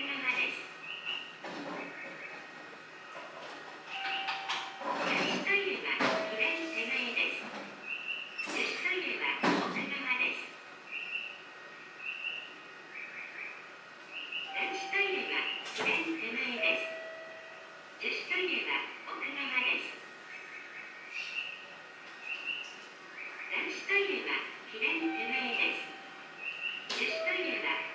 側です。女子トイレは左手前です。女子トイレは奥側です。男子トイレは左手前です。女子トイレは奥側です。男子トイレは左手前です。女子トイレは